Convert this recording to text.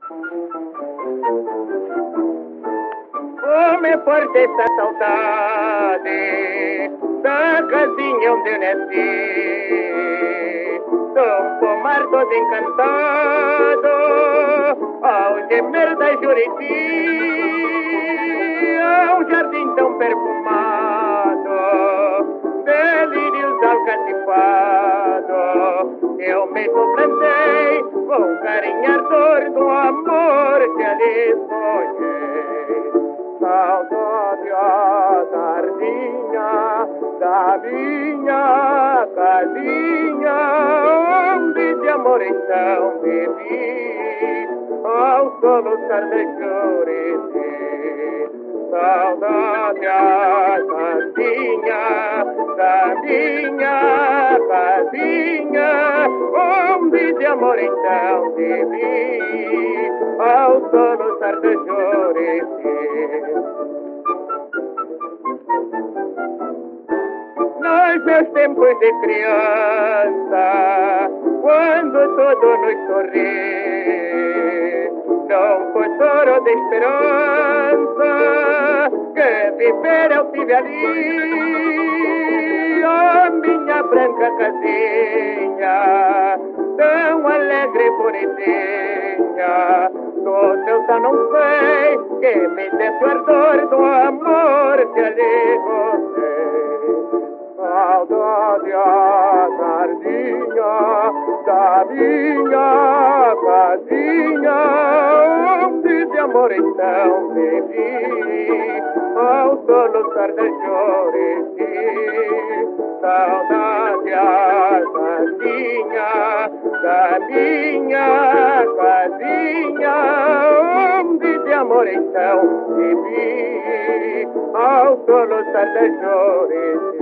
Como é forte essa saudade da casinha onde eu nasci. Sou um pomar todo encantado ao gemer da Juriti, ao jardim tão perfumado de lírios alcatifados. Eu mesmo plantei com carinho ardor do amor que ali sonhei. Saudade a sardinha da minha casinha, onde de amor então vivi, ao soluçar de Juriti. Saudade a sardinha da minha casinha, onde de amor então vivi, ao soluçar de Juriti. Nos meus tempos de criança, quando tudo nos sorri, num futuro de esperança, que viver eu tive ali, a minha branca casinha, tão alegre e bonitinha. Do céu só não sei que me desse o ardor do amor que ali gostei. Saudade a sardinha da minha casinha, onde de amor então vivi, ao soluçar de Juriti. Saudade a sardinha da minha casinha, onde de amor então vivi, ao soluçar de Juriti.